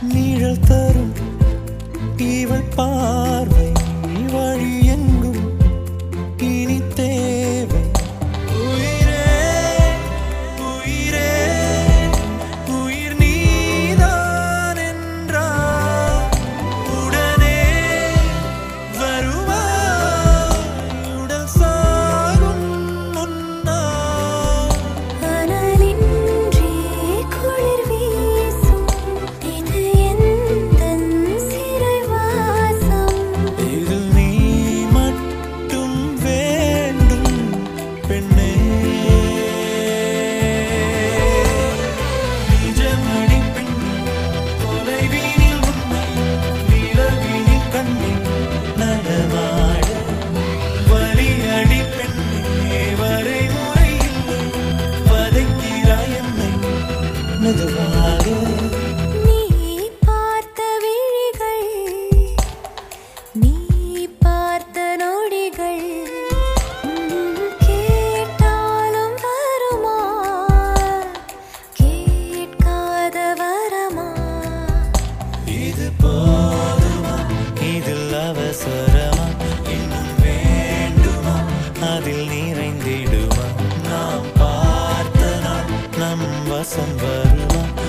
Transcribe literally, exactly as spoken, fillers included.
நிழல் தரும் இவள் பார்வை வழி எங்கும் இனி தேவை. உயிரே உயிரே உயிர் நீதான் என்றால் உடனே வருவாய் உடல் சாகும் முன்னால். அனலின்றி குளிர் வீசும் இது எந்தன் சிறைவாசம். இதில் நீ மட்டும் வேண்டும் பெண்ணே. நிஜமடி பெண்ணே தொலைவீனில் உன்னை நிலவினில் கண்ணே நடமாட. வலியடி பெண்ணே வரைமுறை இல்லை வதைக்கிறாய் என்னை மெதுவாக. நீ பார்த்த விழிகள் நீ பார்த்த நொடிகள் கேட்டாலும் வருமா கேட்காத வரமா. இது போதுமா இதில் அவசரமா இன்னும் வேண்டுமா அதில் நிறைந்திடுமா. நாம் பார்த்த நாள் நம் வசம் வருமா